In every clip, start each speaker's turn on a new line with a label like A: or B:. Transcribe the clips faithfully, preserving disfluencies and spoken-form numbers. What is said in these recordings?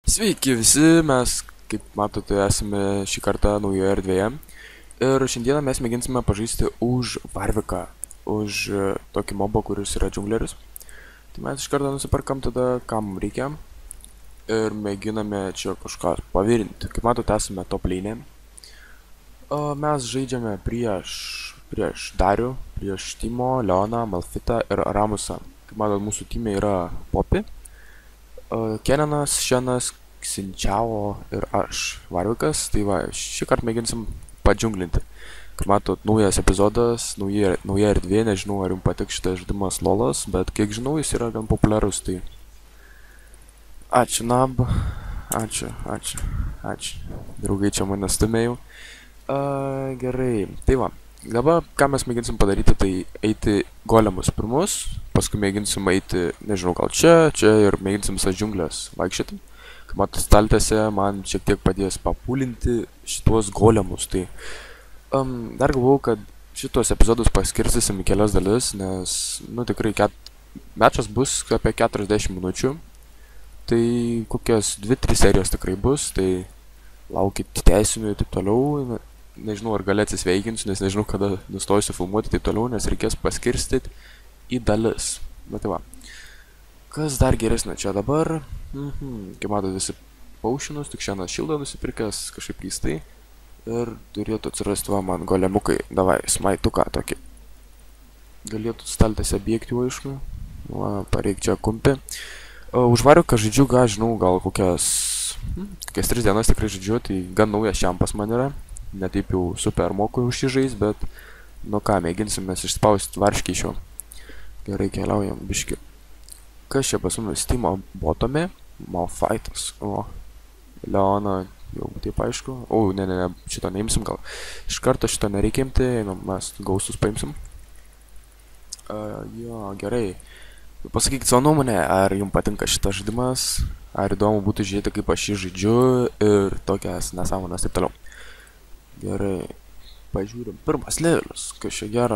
A: Sveiki visi, mes, kaip matote, esame šį kartą naujoje erdvėje. Ir šiandieną mes mėginsime pažaisti už Varviką, už e, tokį mobą, kuris yra džiungleris. Tai mes iš karto nusiperkam tada, kam reikia. Ir mėginame čia kažką pavirinti. Kaip matote, esame top lane. O mes žaidžiame prieš, prieš Darių, prieš Timo, Leoną, Malfitą ir Ramusą. Kaip matote, mūsų time yra Poppy, Uh, Kenenas, Šenas, Xinčiao ir aš, Varvikas. Tai va, šį kartą mėginsim padžiunglinti. Kaip matot, naujas epizodas, nauja, nauja erdvė, nežinau ar jums patiks šitas žaidimas lolas, bet kiek žinau, jis yra gan populiarus, tai... Ačiū, Nab. Ačiū, ačiū, ačiū. Draugai čia mane stumėjau. Uh, gerai, tai va. Dabar, ką mes mėginsim padaryti, tai eiti golemus pirmus, paskui mėginsim eiti, nežinau, gal čia, čia ir mėginsim visas džiunglės vaikščioti. Kaip matot, staltėse man šiek tiek padės papulinti šitos golemus, tai um, dar galvojau, kad šitos epizodus paskirstysim į kelias dalis, nes, nu, tikrai ket... mečas bus apie keturiasdešimt minučių, tai kokios dvi tris serijos tikrai bus, tai laukit teisinių ir taip toliau. Nežinau, ar gali atsisveikinsiu, nes nežinau, kada nustosiu filmuoti taip toliau, nes reikės paskirstyti į dalis. Bet tai va. Kas dar geresnė čia dabar? Mhm. Kaip matot, visi paušinus, tik šiandien šildą nusipirkęs kažkaip keistai. Ir turėtų atsirasti va man golemukai. Davai, smaituką tokį. Galėtų staltėse bėgti, aišku. Va, pareik čia kumpį. Už Varviką žaidžiu, ką žinau, gal kokias... Hmm, kokias tris dienas tikrai žaidžiu, tai gan naujas šiam pas man yra. Ne taip jau super moku už šį žais, bet nu ką, mėginsim mes išspausti varškį iš jo. Gerai, keliaujam biški. Kas čia pas mumis? Timo botome, Malfightas. O, Leona jau taip aišku. O, ne, ne, ne, šito neimsim gal. Iš karto šito nereikia imti, einam, mes gaustus paimsim. Uh, jo, gerai. Pasakykit savo nuomonę, ar jums patinka šitas žaidimas, ar įdomu būtų žiūrėti, kaip aš jį žaidžiu ir tokias nesąmones taip toliau. Gerai, pažiūrim. Pirmas levelis, kas čia gera.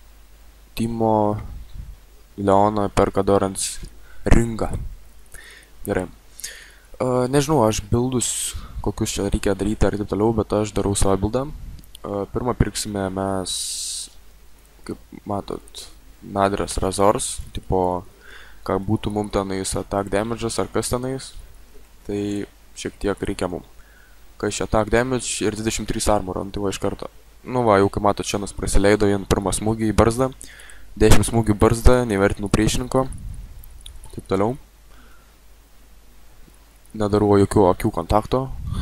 A: Timo, Leona perka Dorans ringą. Gerai. Uh, nežinau, aš bildus, kokius čia reikia daryti ar taip toliau, bet aš darau savo bildą. Uh, pirmą pirksime mes, kaip matot, Nadras Razors, tipo, ką būtų mum tenais attack damage'as ar kas tenais. Tai šiek tiek reikia mum. Kas čia attack damage ir dvidešimt trys armor, tai va iš karto. Nu va, jau kaip matot, šiandien prasileido vien pirmą smūgį į barzdą. dešimt smūgių barzdą, nevertinu priešininko. Taip toliau. Nedarau jokių akių kontakto.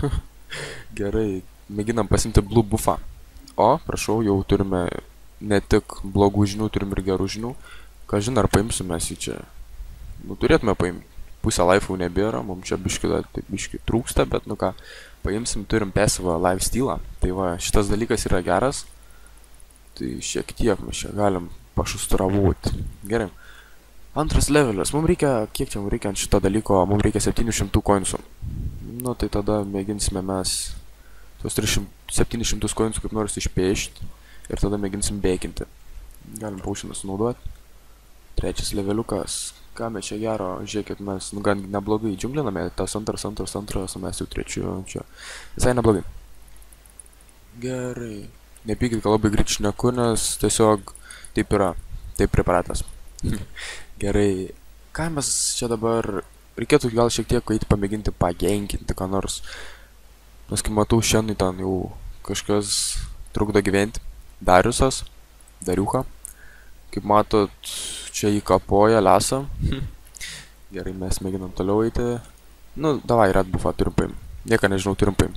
A: Gerai, mėginam pasimti blue buffą. O, prašau, jau turime ne tik blogų žinių, turim ir gerų žinių. Kažin ar paimsim mes jį čia. Nu, turėtume paimti. Pusę life'ų nebėra, mums čia biški, taip biški trūksta, bet nu ką, paimsim, turim pasyvą life stealą. Tai va, šitas dalykas yra geras. Tai šiek tiek mes čia galim pašustravuoti. Gerai. Antras levelis. Mums reikia, kiek čia mums reikia ant šito dalyko, mums reikia septynių šimtų coinsų. Nu, tai tada mėginsime mes tos septynis šimtus coinsų kaip nors išpėšti. Ir tada mėginsim bėkinti. Galim paušiną sunaudoti. Trečias leveliukas. Ką mes čia gero, žiūrėkit, mes nu, gan neblogai džiungliname, tas antras, antras, antras, o mes jau trečiu, čia visai neblogai. Gerai. Nepykit, kad labai greit šneku, nes tiesiog taip yra, taip pripratęs. Gerai. Ką mes čia dabar, reikėtų gal šiek tiek eiti pamėginti pagenkinti, ką nors. Nes kai matau šiandien ten jau kažkas trukdo gyventi. Dariusas, Dariuka. Kaip matot, čia įkapoja lesą. Gerai, mes mėginam toliau eiti. Nu, davai, red buffą turim paim. Nieką nežinau, turim paim.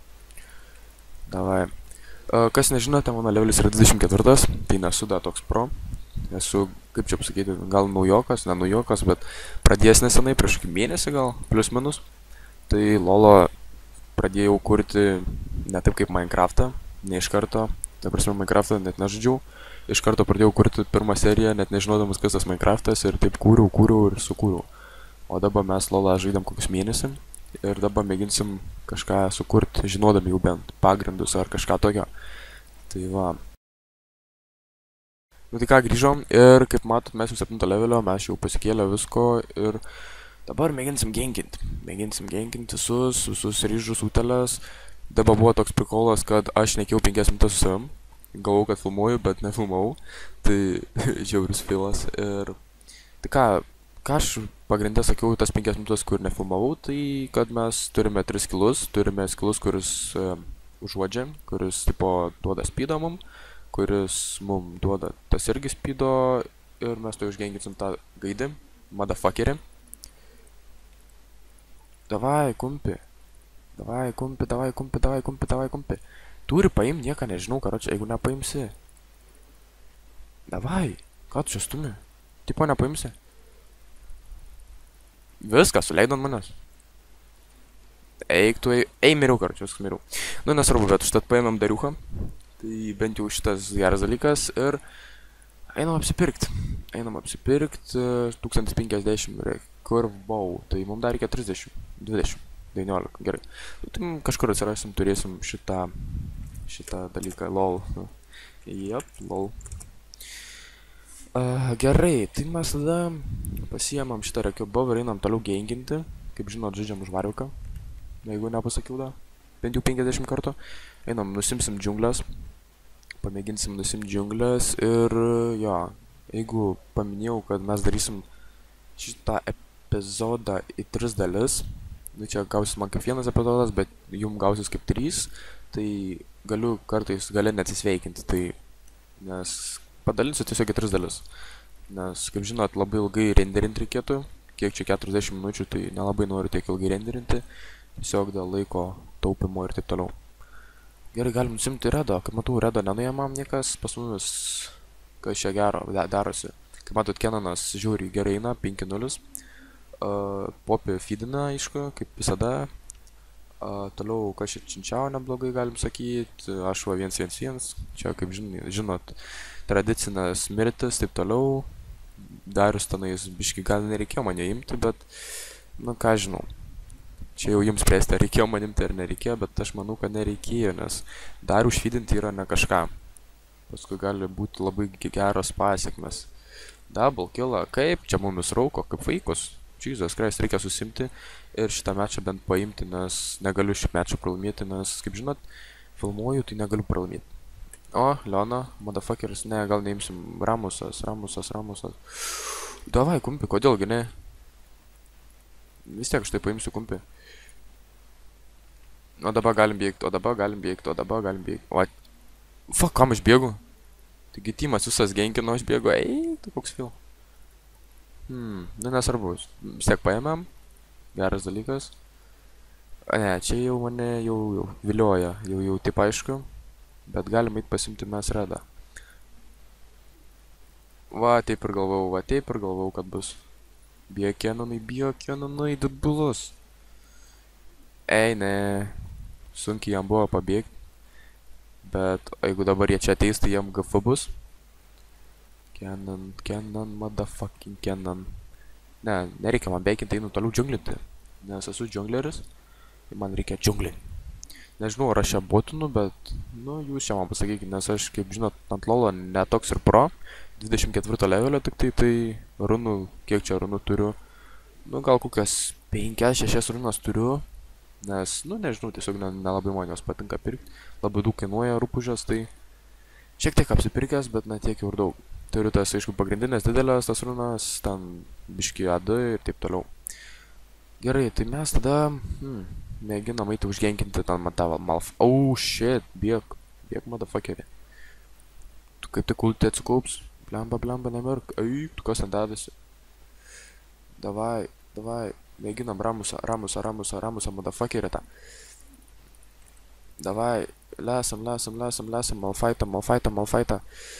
A: Davai. Uh, kas nežinote, mano levelis yra dvidešimt ketvirtas. Tai nesu da toks pro. Esu, kaip čia pasakyti, gal naujokas, ne naujokas, bet pradėjęs nesenai, prieš kokį mėnesį gal, plius minus. Tai lolo pradėjau kurti ne taip kaip Minecraftą, ne iš karto. Ta prasme, Minecraftą net nežaidžiau. Iš karto pradėjau kurti pirmą seriją, net nežinodamas, kas tas Minecraftas, ir taip kūriau, kūriau ir sukūriau. O dabar mes lolą žaidėm kokius mėnesį ir dabar mėginsim kažką sukurti, žinodami jau bent pagrindus ar kažką tokio. Tai va. Nu tai ką, grįžom ir kaip matot, mes jau septinto levelio, mes jau pasikėlę visko ir Dabar mėginsim genkinti. Mėginsim genkinti visus, visus ryžus, uteles. Dabar buvo toks prikolas, kad aš nekėjau penkias minutės su savim. Galvau, kad filmuoju, bet nefilmavau. Tai žiaurius filas. Ir tai ką, ką aš pagrindę sakiau tas penkias minutės, kur nefilmavau, tai kad mes turime tris skillus. Turime skillus, kuris uh, užuodžia, kuris tipo duoda speedą mum, kuris mum duoda tas irgi speedo ir mes to išgenginsim tą gaidį, motherfuckerį. Davai, kumpi. Davai, kumpi, davai, kumpi, davai, kumpi, davai, kumpi. Turi paim, nieką nežinau, karočią, jeigu nepaimsi. Davai, ką tu čia stumi? Tipo nepaimsi. Viską, suleidon manęs. Eik tu, ei, ei miriau, karočią, viskas miriau. Nu, nesvarbu, bet užtat paėmėm dariuchą. Tai bent jau šitas geras dalykas ir einam apsipirkt. Einam apsipirkt, tūkstantis penkiasdešimt rekurvau, tai mums dar reikia trisdešimt, dvidešimt, devyniolika, gerai. Tai kažkur atsirasim, turėsim šitą, šitą dalyką, lol. Jep, lol. Uh, gerai, tai mes tada pasiėmam šitą rekurvau ir einam toliau genginti. Kaip žinot, žaidžiam už Varviką, jeigu nepasakiau da, bent jau penkiasdešimt kartų. Einam, nusimsim džiunglės. Pamėginsim nusimti džiunglės ir jo, jeigu paminėjau, kad mes darysim šitą epizodą į tris dalis, nu čia gausis man kaip vienas epizodas, bet jum gausis kaip trys, tai galiu kartais gale neatsisveikinti, tai nes padalinsiu tiesiog į tris dalis, nes kaip žinot, labai ilgai renderinti reikėtų, kiek čia keturiasdešimt minučių, tai nelabai noriu tiek ilgai renderinti, tiesiog dėl laiko taupimo ir taip toliau. Gerai, galim nusimti redą, kaip matau, redą nenuėmam niekas, pas mumis, kas čia gero darosi. Kaip matot, Kenanas žiūri gerai eina, penki nulis. Uh, Popi feedina, aišku, kaip visada. Uh, toliau, kas čia činčiavo neblogai, galim sakyti. Aš va vienas vienas vienas. Čia, kaip žinot, žinot, tradicinės mirtis, taip toliau. Darius tenais, biški, gal nereikėjo mane imti, bet, nu, ką žinau. Čia jau jums spręsti, ar reikėjo manimti ar nereikėjo, bet aš manau, kad nereikėjo, nes dar užfeedinti yra ne kažką. Paskui gali būti labai geros pasiekmes. Double killą, kaip čia mumis rauko, kaip vaikus. Jesus Christ, reikia susimti ir šitą mečą bent paimti, nes negaliu šį mečą pralaimėti, nes, kaip žinot, filmuoju, tai negaliu pralaimėti. O, Leona, motherfuckeris, ne, gal neimsim. Ramusas, Ramusas, Ramusas. Davai, kumpi, kodėlgi ne? Vis tiek aš tai paimsiu kumpi. O dabar galim bėgti, o dabar galim bėgti, o dabar galim bėgti. O, fuck, kam aš bėgu? Taigi tymas visas genkino, aš bėgu, ei, tu koks fil. Hmm, nu nesvarbu, vis tiek paėmėm, geras dalykas. Ne, čia jau mane jau, jau vilioja, jau, jau taip aišku, bet galim eit pasimti mes redą. Va, taip ir galvau, va, taip ir galvau, kad bus. Bijo Kenanai, bijo Kenanai, dubulus. Ei, ne. Sunkiai jam buvo pabėgti, bet jeigu dabar jie čia ateis, tai jam G F bus. Kenan, Kenan, motherfucking Kenan. Ne, nereikia man bėginti, einu toliau džiunglinti, nes esu džiungleris ir man reikia džiunglinti. Nežinau, ar aš čia botinu, bet, nu, jūs čia man pasakykite, nes aš, kaip žinot, ant lolo netoks ir pro, dvidešimt ketvirto levelio tik tai, tai runų, kiek čia runų turiu, nu, gal kokias penkias šešias runas turiu. Nes, nu, nežinau, tiesiog nelabai man jos patinka pirkti. Labai daug kainuoja rūpužės, tai šiek tiek apsipirkęs, bet ne tiek jau ir daug. Turiu tas, aišku, pagrindinės didelės tas runas, ten biški A D ir taip toliau. Gerai, tai mes tada, hmm, mėginam eiti užgenkinti ten man tą malf... Oh, shit, bėg, bėg, motherfuckerį. Tu kaip tik ulti atsikaups, blemba, blemba, nemirk, eik, tu kas ten dedasi. Davai, davai. Mėginam Ramusą, Ramusą, Ramusą, Ramusą, motherfuckerį tą. Davai, lesam, lesam, lesam, lesam, malfaitą, malfaitą, malfaitą.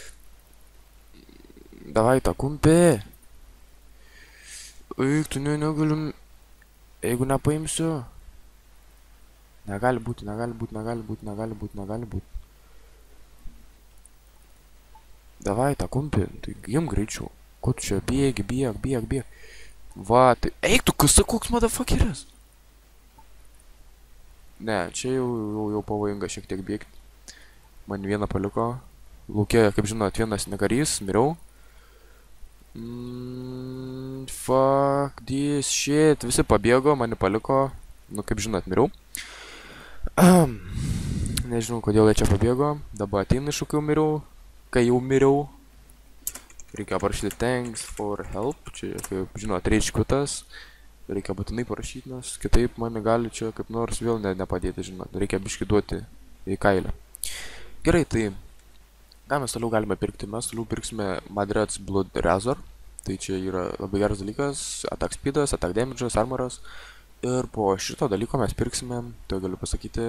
A: Davai tą kumpį. Eik, tu ne, negalim. Jeigu nepaimsiu. Negali būti, negali būti, negali būti, negali būti, negali būti. Davai tą kumpį, tai jiem greičiau. Ko tu čia bėgi, bėg, bėg, bėg. Va, tai... Eik, tu kas, koks motherfuckeris? Ne, čia jau, jau, jau pavojinga šiek tiek bėgti. Man vieną paliko. Laukė, kaip žinot, vienas nekarys, miriau. Mm, Fuck this shit. Visi pabėgo, mane paliko. Nu, kaip žinot, miriau. Um, nežinau, kodėl jie čia pabėgo. Dabar ateina iš kokių miriau. Kai jau miriau. Reikia parašyti thanks for help. Čia, kaip žinot, rage quittas. Reikia būtinai parašyti, nes kitaip mane gali čia kaip nors vėl ne, nepadėti, žinot. Reikia biškį duoti į kailę. Gerai, tai ką mes toliau galime pirkti? Mes toliau pirksime Madred's Blood Razor. Tai čia yra labai geras dalykas. Attack speedas, attack damage'as, armoras. Ir po šito dalyko mes pirksime, tai galiu pasakyti,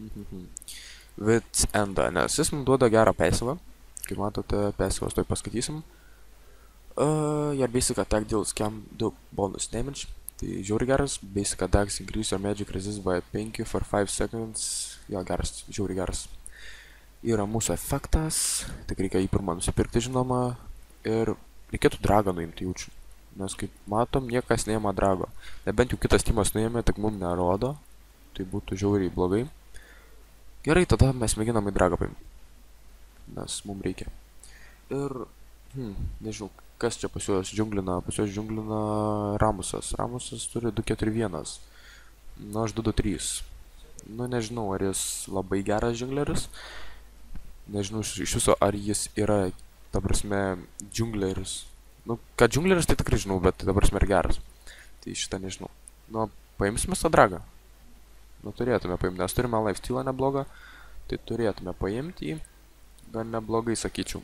A: Wits Endą, nes jis mums duoda gerą pesivą. Kaip matote, pesivas toj paskaitysim. Uh, your basic attack deals cam du bonus damage. Tai žiauri geras. Basic attacks increase your magic resist by penki for five seconds. Jo, geras, žiauri geras. Yra mūsų efektas. Tik reikia jį pirmą nusipirkti, žinoma. Ir reikėtų dragą nuimti, jaučiu. Nes kaip matom, niekas neima drago. Nebent jau kitas timas nuėmė, tik mums nerodo. Tai būtų žiauriai blogai. Gerai, tada mes mėginam į dragą paimti. Nes mums reikia. Ir, hmm, nežinau, kas čia pas juos džiunglina. Pas juos džiunglina Ramusas. Ramusas turi du keturi vienas. Nu, aš du du trys. Nu, nežinau, ar jis labai geras džiungleris. Nežinau iš viso, ar jis yra, ta prasme, džiungleris. Nu, kad džiungleris, tai tikrai žinau, bet ta prasme ir geras. Tai šitą nežinau. Nu, paimsime tą dragą. Nu, turėtume paimti, nes turime lifestealą neblogą. Tai turėtume paimti jį. Gan neblogai, sakyčiau.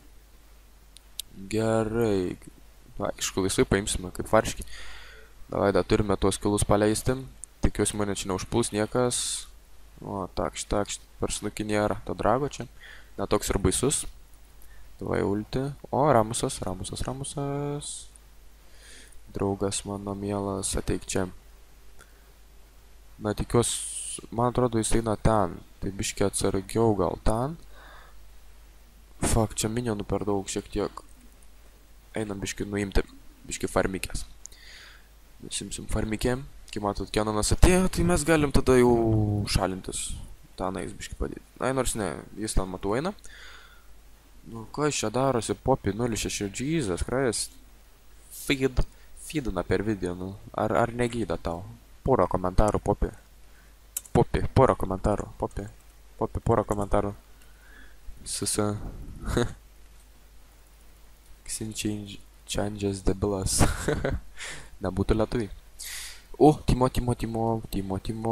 A: Gerai. Va, aišku, laisvai paimsime, kaip varškiai. Davai, da, turime tuos kilus paleisti. Tikiuosi, mane čia neužpuls niekas. O, takš, takš, per snukį nėra to drago čia. Netoks ir baisus. Davai, ulti. O, Ramusas, Ramusas, Ramusas. Draugas mano mielas, ateik čia. Na, tikiuosi, man atrodo, jis eina ten. Tai biškiai atsargiau gal ten. Fuck, čia minionų per daug šiek tiek. Einam biškiai nuimti. Biškiai farmikės. Simsim farmikė. Kai matot, Kenanas atėjo, tai mes galim tada jau šalintis. Tenais biškiai padėti. Ai, nors ne, jis ten matau eina. Nu, ką iš čia darosi? Popi nulis šeši, Jesus Christ. Feed. Feedina per video, nu. Ar, ar negyda tau? Porą komentarų, Popi. Popi, porą komentarų, Popi. Popi, porą komentarų. Susa. Xin changes debilas. Nebūtų lietuviai. O, Timo, Timo, Timo, Timo, Timo.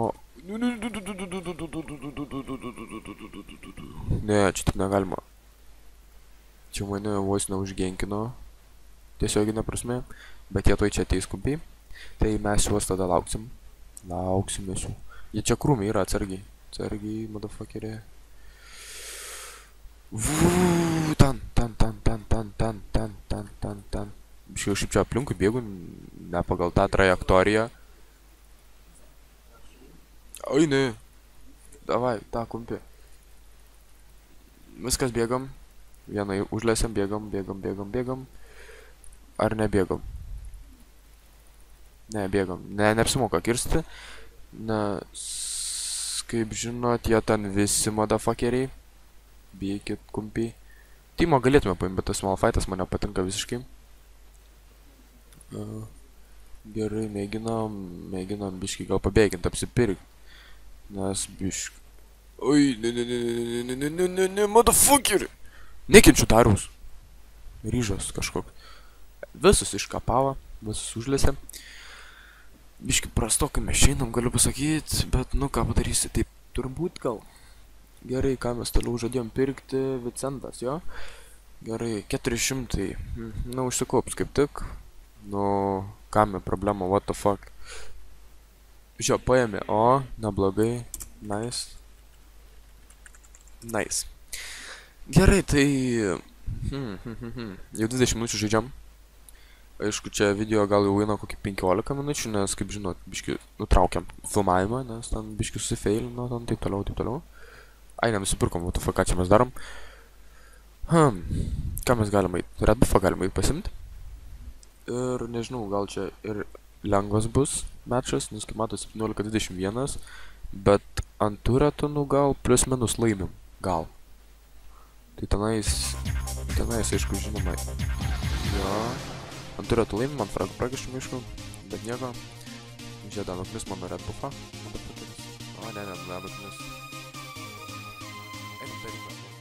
A: Ne, čia tik negalima. Čia mane vos neužgenkino. Tiesioginė prasme. Bet jie toj čia ateis kumpiai. Tai mes juos tada lauksim. Lauksim mes jų. Jie čia krūmiai yra atsargiai. Atsargiai, motherfuckeriai. Vuuu, ten, ten, ten, ten, ten, ten, ten, ten, ten, ten. Šiaip šiaip čia aplinkui bėgu, ne pagal tą trajektoriją. Oi, ne. Davai, tą kumpį. Viskas bėgam. Vienai užlėsiam, bėgam, bėgam, bėgam, bėgam. Ar nebėgam? Ne, bėgam. Ne, neapsimoka kirsti. Nes, kaip žinot, jie ten visi motherfuckeriai. Bėkit, kumpiai. Timo galėtume paimti, bet tas Malphite'as mane patinka visiškai. Uh, gerai, mėginam, mėginam biškai gal pabėginti, apsipirkti. Nes biškai... Oi, ne, ne, ne, ne, ne, ne, ne, ne, ne, motherfuckeri! Nekenčiu Dariaus. Ryžas kažkoks. Visus iškapavo, visus užlėsė. Biškai prastokai mes šiandien galiu pasakyti, bet nu ką padarysi, taip turbūt gal. Gerai, ką mes toliau žadėjom pirkti, Vicentas, jo? Gerai, keturi šimtai. Na, užsikaups kaip tik. Nu, kame problema, what the fuck. Žio, paėmė, o, neblogai. Nice. Nice. Gerai, tai... Hmm, hmm, hmm, hmm. Jau dvidešimt minučių žaidžiam. Aišku, čia video gal jau eina kokį penkiolika minučių, nes, kaip žinot, biški nutraukiam filmavimą, nes ten biški susifeilino, ten taip toliau, taip toliau. Ai, nenusipirkom, what the fuck, ką čia mes darom. Hmm, ką mes galime eit? Red buffą galime eit pasimti. Ir nežinau, gal čia ir lengvas bus matchas, nes kaip mato septyniolika dvidešimt vienas. Bet ant turetų, nu gal, plius minus laimim. Gal. Tai tenais, tenais, aišku, žinoma. Jo. Ant turėtų laimį, man fragų prakiščių miškų, bet nieko. Žieda nukris mano red buffą. O, ne, ne, ne, nukris. Einam, tai reikia.